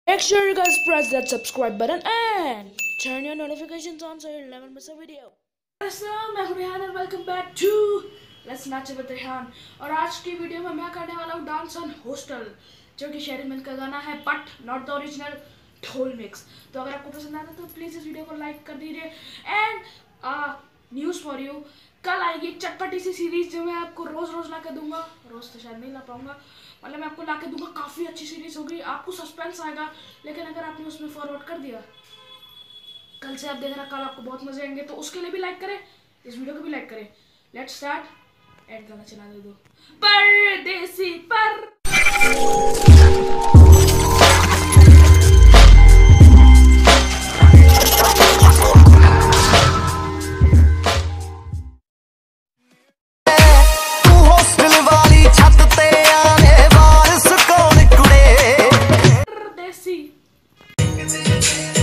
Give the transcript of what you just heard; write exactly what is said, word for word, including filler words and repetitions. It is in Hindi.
Make sure you guys press that subscribe button and turn your notifications on so you'll never miss a video. Assalamu मैं हूं Rehan and welcome back to Let's Match with Rehan. और आज की वीडियो में मैं करने वाला हूँ डांस ऑन हॉस्टल, जो कि शेरी मिल का गाना है but not the original dhol mix. तो अगर आपको पसंद आता है तो प्लीज़ इस वीडियो को लाइक कर दीजिए। एंड न्यूज़ फॉर यू, कल आएगी चटपटी सी सीरीज जो मैं आपको रोज़ रोज़ ला के दूंगा। रोज़ तो शायद नहीं ला पाऊंगा, मतलब मैं आपको ला के दूंगा। काफ़ी अच्छी सीरीज होगी, आपको सस्पेंस आएगा, लेकिन अगर आपने उसमें फॉरवर्ड कर दिया कल से आप देखना, कल आपको बहुत मजे आएंगे। तो उसके लिए भी लाइक करें, इस वीडियो को भी लाइक करें। Let's start. एंड गाना चला दे दो परदेसी पर। परदेसी